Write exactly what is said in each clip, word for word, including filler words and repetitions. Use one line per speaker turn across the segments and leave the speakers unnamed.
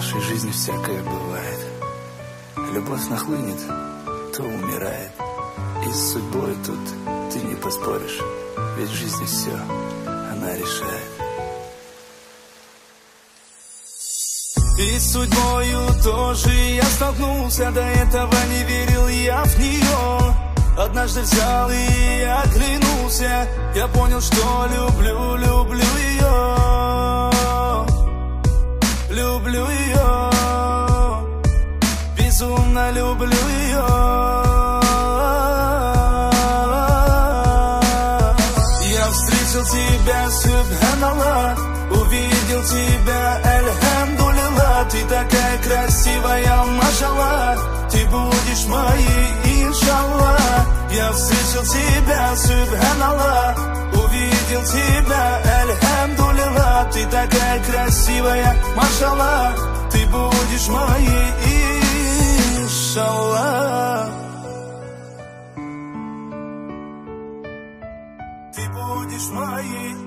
нашей жизни всякое бывает. Любовь нахлынет, то умирает. И с судьбой тут ты не поспоришь, ведь в жизни все она решает. И с судьбою тоже я столкнулся, до этого не верил я в нее. Однажды взял и оглянулся, я понял, что люблю, люблю ее. Люблю ее, безумно люблю ее. Я встретил тебя, субханаллах, увидел тебя, альхамдулилlah. Ты такая красивая, машаллах, ты будешь моей, иншаллах. Я встретил тебя, субханаллах, увидел тебя, альхамдулилlah. Ты такая красивая, машаллах, ты будешь моей, иншаллах. Ты будешь моей.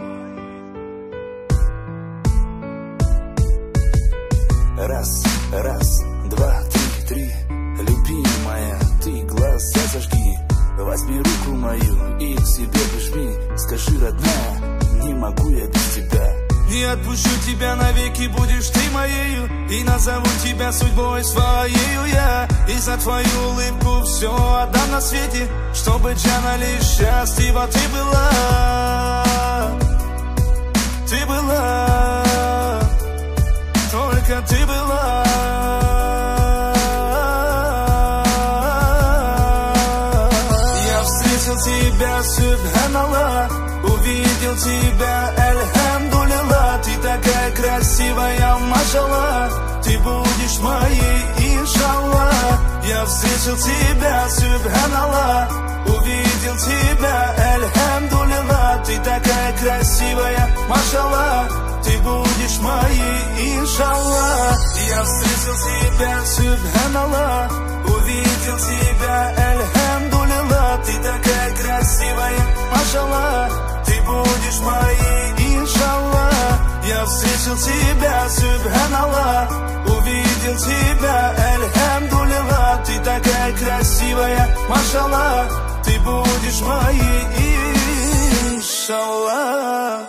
Раз, раз, два, три, три. Любимая, ты глаза зажги, возьми руку мою и к себе прижми. Скажи, родная, не могу я без тебя. Не отпущу тебя навеки, будешь ты моею, и назову тебя судьбой своею я. И за твою улыбку все отдам на свете, чтобы Джана лишь счастлива ты была. Ты была, только ты была. Я встретил тебя, субханаллах, увидел тебя, альхамдулилlah. Ты такая красивая, машаллах, ты будешь моей, иншаллах. Я встретил тебя, субханаллах, увидел тебя, альхамдулилlah. Ты такая красивая, машаллах, ты будешь моей, иншаллах. Я встретил тебя, субханаллах, увидел тебя, альхамдулилlah. Ты такая красивая, машаллах, ты будешь моей, иншаллах. Я встретил тебя, субханаллах, увидел тебя, альхамдулилlah. Ты такая красивая, машаллах, ты будешь моей, иншаллах.